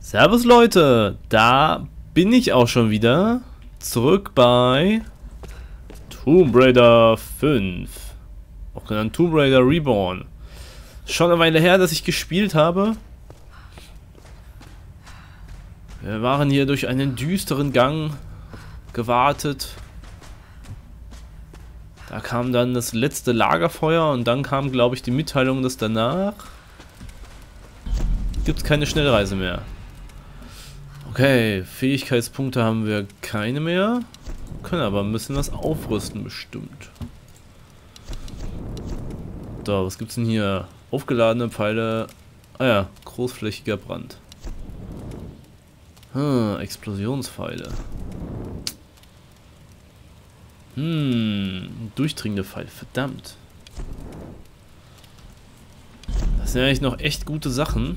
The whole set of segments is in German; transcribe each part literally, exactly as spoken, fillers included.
Servus Leute, da bin ich auch schon wieder zurück bei Tomb Raider fünf, auch genannt Tomb Raider Reborn. Schon eine Weile her, dass ich gespielt habe. Wir waren hier durch einen düsteren Gang gewartet. Da kam dann das letzte Lagerfeuer und dann kam, glaube ich, die Mitteilung, dass danach gibt es keine Schnellreise mehr. Okay, Fähigkeitspunkte haben wir keine mehr. Können aber ein bisschen was aufrüsten, bestimmt. So, was gibt's denn hier? Aufgeladene Pfeile. Ah ja, großflächiger Brand. Hm, Explosionspfeile. Hm, durchdringende Pfeile, verdammt. Das sind eigentlich noch echt gute Sachen.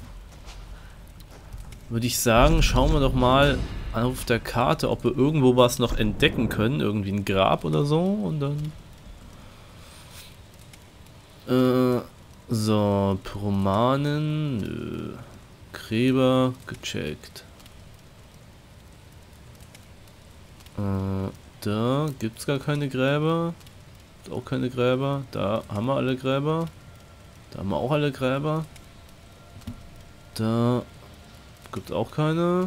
Würde ich sagen, schauen wir doch mal auf der Karte, ob wir irgendwo was noch entdecken können. Irgendwie ein Grab oder so. Und dann... Äh, so, Pyromanen. Nö. Gräber, gecheckt. Äh, da gibt's gar keine Gräber. Auch keine Gräber. Da haben wir alle Gräber. Da haben wir auch alle Gräber. Da... gibt auch keine.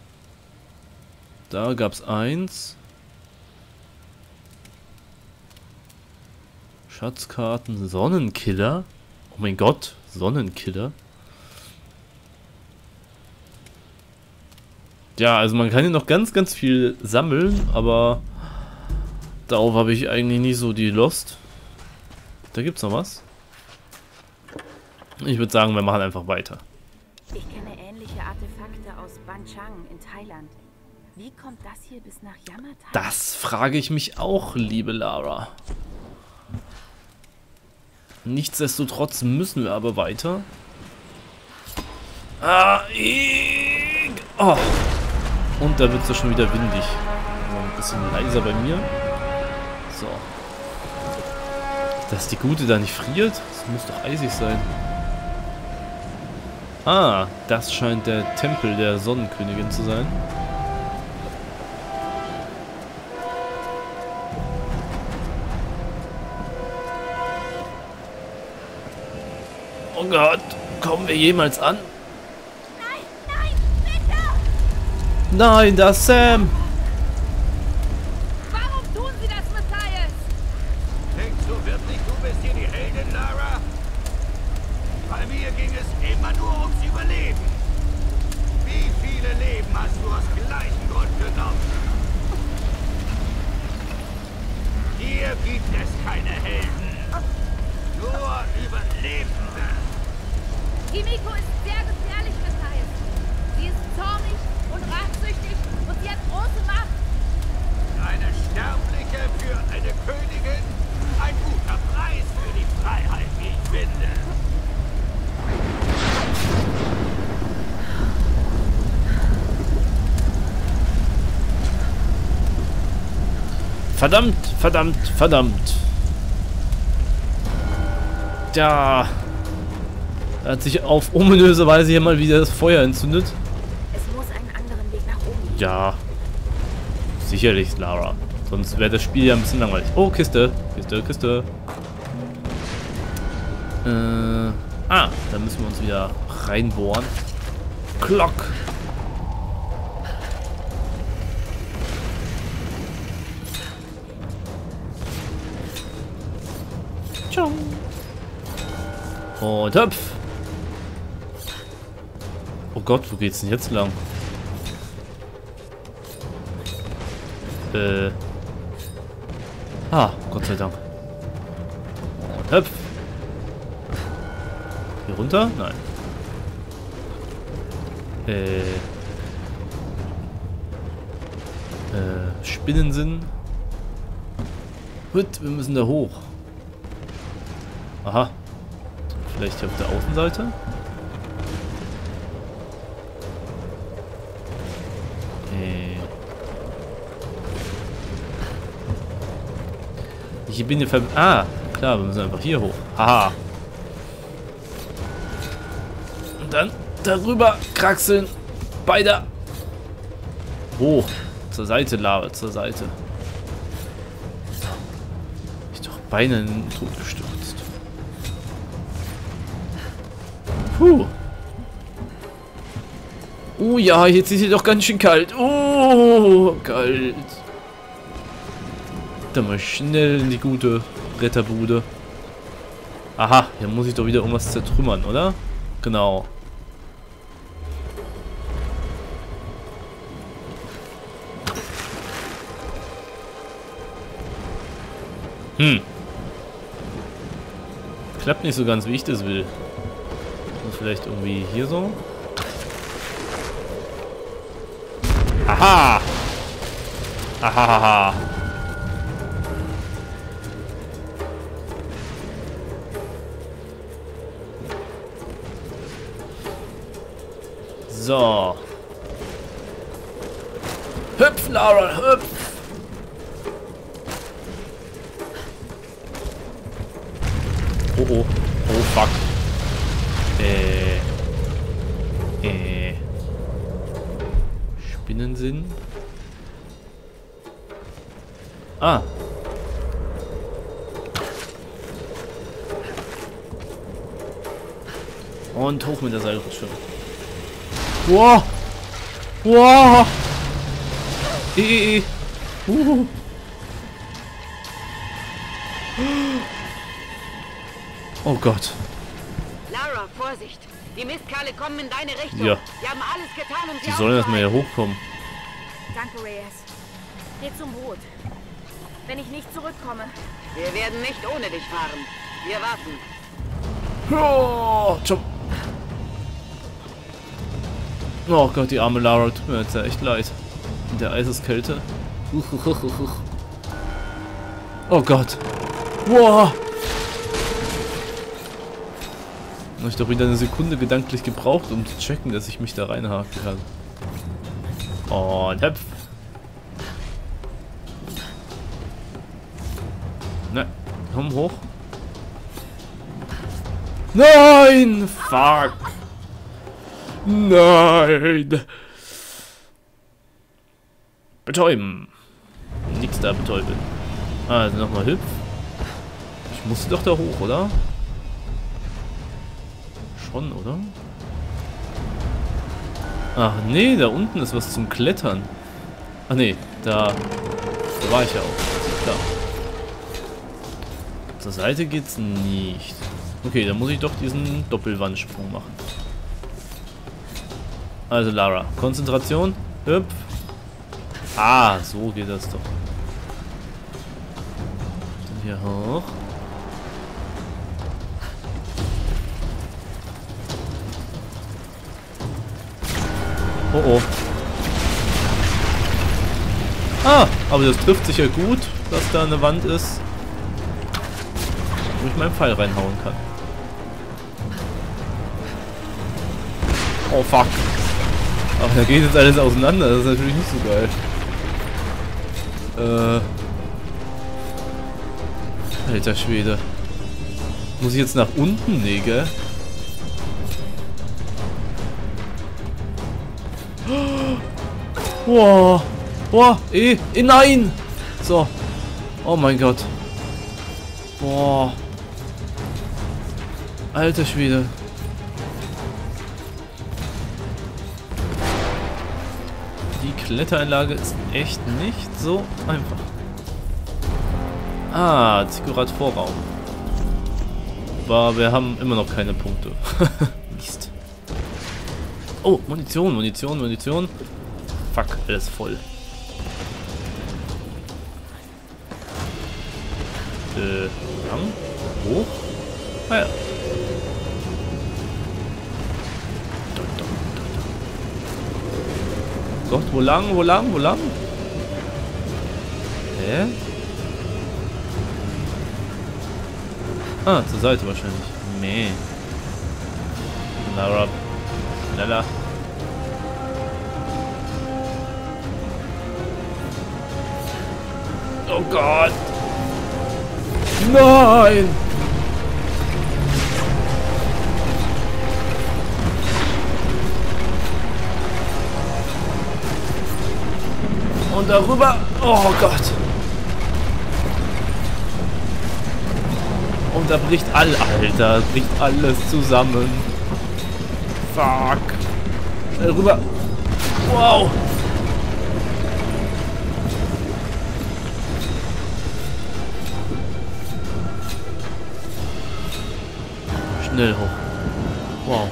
Da gab es eins. Schatzkarten, Sonnenkiller. Oh mein Gott, Sonnenkiller. Ja, also man kann hier noch ganz, ganz viel sammeln, aber darauf habe ich eigentlich nicht so die Lust. Da gibt's noch was. Ich würde sagen, wir machen einfach weiter. Ich kenne ähnliche Artefakte aus Banchang in Thailand. Wie kommt das hier bis nach Yamata? Das frage ich mich auch, liebe Lara. Nichtsdestotrotz müssen wir aber weiter. Ah, ich... oh. Und da wird es ja schon wieder windig. Ein bisschen leiser bei mir. So. Dass die Gute da nicht friert? Das muss doch eisig sein. Ah, das scheint der Tempel der Sonnenkönigin zu sein. Oh Gott, kommen wir jemals an? Nein, nein, bitte! Nein, das ist Sam! Warum tun Sie das, Matthias? Denkst du wirklich, du bist hier die Heldin, Lara? Bei mir ging es immer nur ums Überleben. Wie viele Leben hast du aus gleichem Grund genommen? Hier gibt es keine Helden. Nur Überlebende. Himiko ist sehr gefährlich, Matthias. Sie ist zornig und rachsüchtig und sie hat große Macht. Eine Sterbliche für eine Königin. Ein guter Preis für die Freiheit, wie ich finde. Verdammt, verdammt, verdammt. Ja. Da hat sich auf ominöse Weise hier mal wieder das Feuer entzündet. Es muss einen anderen Weg nach oben geben. Ja. Sicherlich, Lara. Sonst wäre das Spiel ja ein bisschen langweilig. Oh, Kiste. Kiste, Kiste. Äh. Ah, da müssen wir uns wieder reinbohren. Glock. Ciao. Und hüpf. Oh Gott, wo geht's denn jetzt lang? Äh. Ah, Gott sei Dank. Und hüpf. Hier runter? Nein. Äh. Äh, Spinnensinn. Gut, wir müssen da hoch. Aha. Vielleicht hier auf der Außenseite? Äh. Ich bin hier ver... Ah, klar, wir müssen einfach hier hoch. Haha. Und dann darüber kraxeln. beide. Oh, zur Seite, Lara, zur Seite. Ich doch beinahe in den Tod gestürzt. Puh. Oh ja, jetzt ist es doch ganz schön kalt. Oh, kalt. Dann mal schnell in die gute Retterbude. Aha, hier muss ich doch wieder irgendwas zertrümmern, oder? Genau. Hm. Klappt nicht so ganz, wie ich das will. Und vielleicht irgendwie hier so. Aha! Ahahaha! So. Hüpf, Lara, hüpf! Oh oh. Oh fuck. Äh. Äh. Spinnensinn. Ah. Und hoch mit der Seilrutsche. Wow. Wow. Eh, eh, eh. Uh. Oh Gott. Lara, Vorsicht! Die Mistkerle kommen in deine Richtung. Ja. Wir haben alles getan, um sie Die sollen erstmal hier aufzuhalten. hochkommen. Danke, Reyes. Geh zum Boot. Wenn ich nicht zurückkomme. Wir werden nicht ohne dich fahren. Wir warten. Oh, jump. Oh Gott, die arme Lara, tut mir jetzt ja echt leid. In der Eiseskälte. Oh Gott. Wow. Habe ich doch wieder eine Sekunde gedanklich gebraucht, um zu checken, dass ich mich da reinhaken kann. Und hüpf. Ne, komm hoch. Nein! Fuck! Nein! Betäuben. Nix da betäuben. Also nochmal hüpf. Ich musste doch da hoch, oder? Schon, oder? Ach nee, da unten ist was zum Klettern. Ach nee, da, da war ich ja auch. Klar. Zur Seite geht's nicht. Okay, dann muss ich doch diesen Doppelwandsprung machen. Also Lara, Konzentration, hüpf. Ah, so geht das doch. Dann hier hoch. Oh oh. Ah, aber das trifft sich ja gut, dass da eine Wand ist, wo ich meinen Pfeil reinhauen kann. Oh fuck. Aber da geht jetzt alles auseinander, das ist natürlich nicht so geil. Äh. Alter Schwede. Muss ich jetzt nach unten? Nee, gell? Wow. Wow. Eh. eh nein. So. Oh mein Gott. Boah. Alter Schwede. Die Kletteranlage ist echt nicht so einfach. Ah, Ziggurat-Vorraum. Aber wir haben immer noch keine Punkte. Mist. Oh, Munition, Munition, Munition. Fuck, alles voll. Äh, lang? Hoch? Ah ja. Gott, wo lang, wo lang, wo lang? Hä? Ah, zur Seite wahrscheinlich. Meh. Lara. Schneller. Oh Gott! Nein! Und darüber. Oh Gott. Und da bricht all, Alter, bricht alles zusammen. Fuck. Schnell rüber. Wow. Schnell hoch. Wow.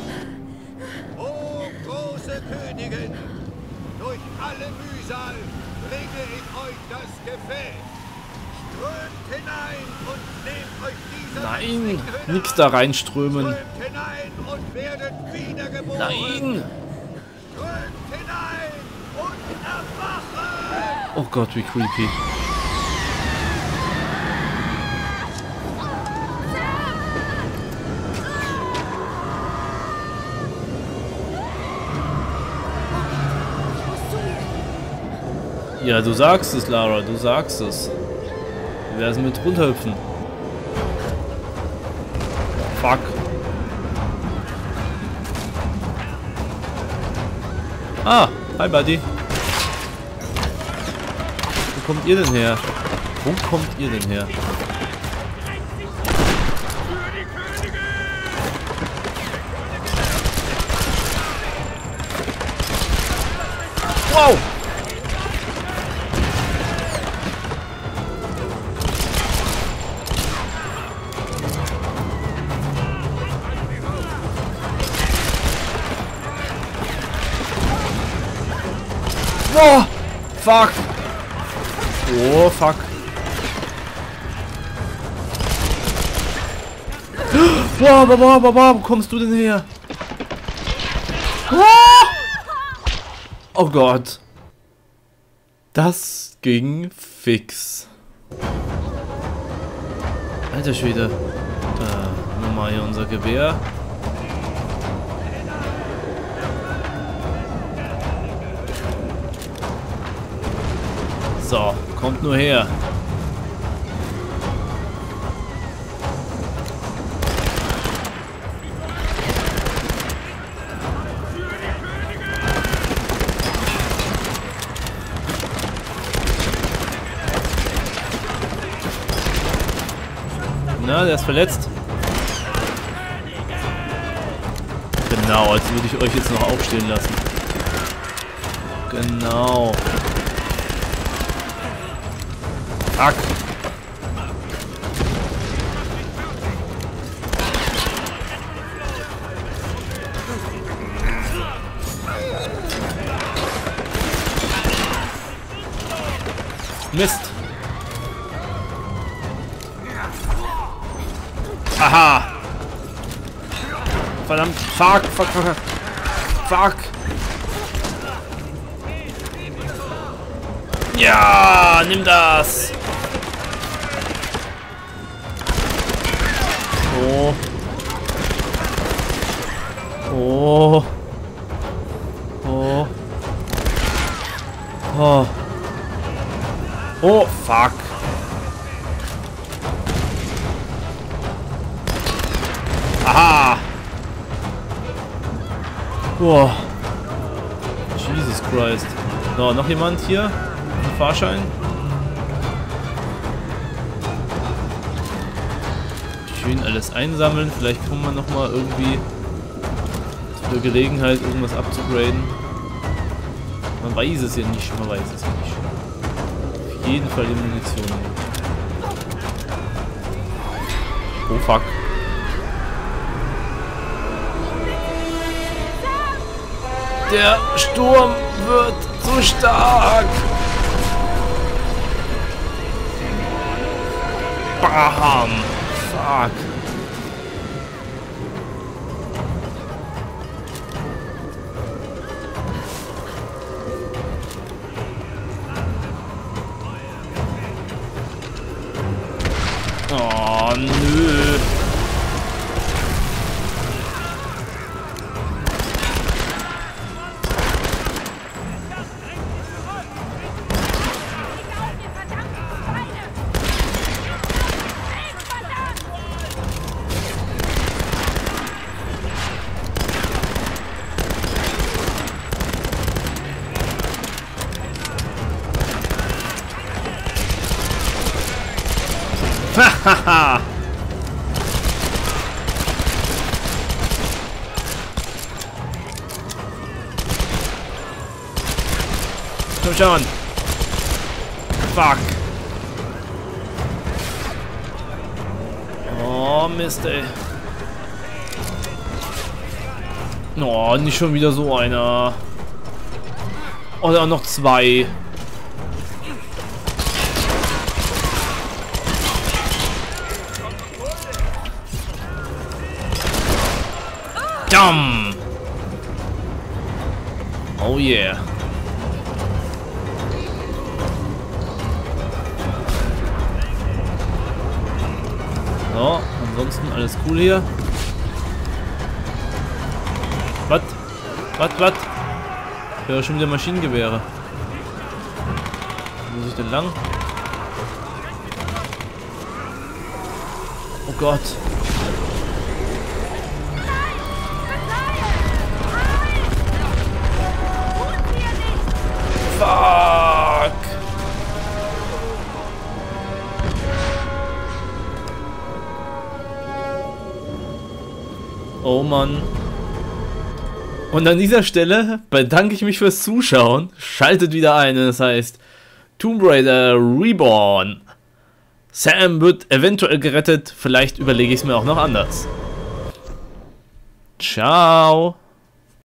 O große Königin, durch alle Mühsal bringe ich euch das Gefäß. Strömt hinein und nehmt euch diese Nein, Hütte nix an. da reinströmen. Strömt hinein und werdet wiedergeboren. Nein. Strömt hinein und erwachen. Oh Gott, wie creepy. Ja, du sagst es, Lara, du sagst es. Wir werden mit runterhüpfen. Fuck. Ah, hi Buddy. Wo kommt ihr denn her? Wo kommt ihr denn her? Wow! Oh, fuck. Oh, fuck. Boah, boah, boah, boah, boah, wo kommst du denn her? Oh Gott. Das ging fix. Alter Schwede. Da, nochmal hier unser Gewehr. So, kommt nur her. Na, der ist verletzt. Genau, als würde ich euch jetzt noch aufstehen lassen. Genau. Fuck. Mist. Aha. Verdammt. Fuck, fuck, fuck. Fuck. Ja, nimm das. Oh. Oh. Oh. Oh. Oh, fuck. Aha. Boah. Jesus Christ. So, noch jemand hier? Ein Fahrschein? Schön alles einsammeln. Vielleicht kommen wir noch mal irgendwie zur Gelegenheit, irgendwas abzugraden. Man weiß es ja nicht. Man weiß es ja nicht. Auf jeden Fall die Munition. Oh fuck. Der Sturm wird zu stark. Bam. Fuck. Oh, nö. Hahaha! Komm schon! Fuck! Oh, Mist, ey. Oh, nicht schon wieder so einer. Oder noch zwei. Dum! Oh yeah. So, ansonsten alles cool hier. Was? Was, was? Ich höre schon wieder Maschinengewehre. Wo muss ich denn lang? Oh Gott. Fuck! Oh Mann. Und an dieser Stelle bedanke ich mich fürs Zuschauen. Schaltet wieder ein, das heißt Tomb Raider Reborn. Sam wird eventuell gerettet, vielleicht überlege ich es mir auch noch anders. Ciao.